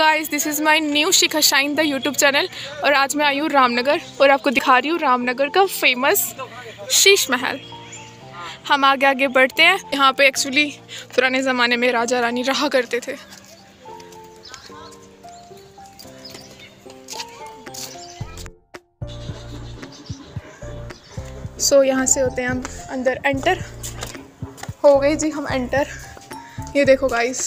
Guys, this is my new Shikha shine the YouTube channel. और आज मैं आई हूँ रामनगर और आपको दिखा रही हूँ रामनगर का फेमस शीश महल। हम आगे आगे बढ़ते हैं। यहाँ पे एक्चुअली पुराने ज़माने में राजा रानी रहा करते थे। सो यहाँ से होते हैं हम अंदर एंटर। हो गए जी हम एंटर। ये देखो गाइस,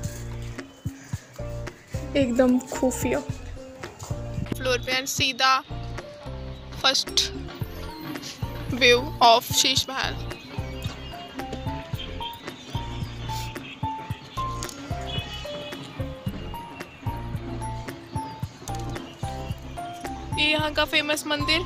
एकदम खुफिया फ्लोर पे एंड सीधा first view of Sheesh Mahal. ये यहाँ का फेमस मंदिर।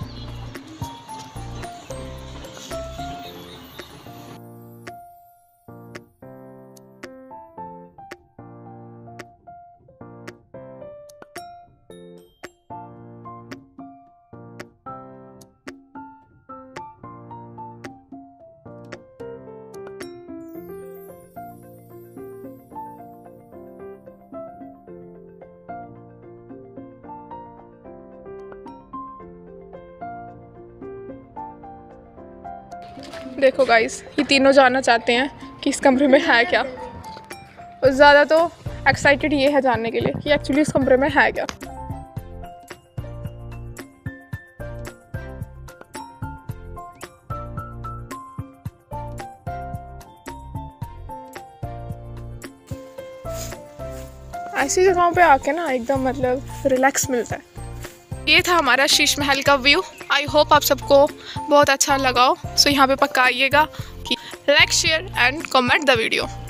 देखो गाइस, ये तीनों जानना चाहते हैं कि इस कमरे में है क्या। और ज़्यादा तो एक्साइटेड ये है जानने के लिए कि एक्चुअली इस कमरे में है क्या। ऐसी जगहों पे आके ना एकदम मतलब रिलैक्स मिलता है। ये था हमारा शीश महल का व्यू। आई होप आप सबको बहुत अच्छा लगा हो। सो यहाँ पे पक्का आइएगा कि like share and comment the video.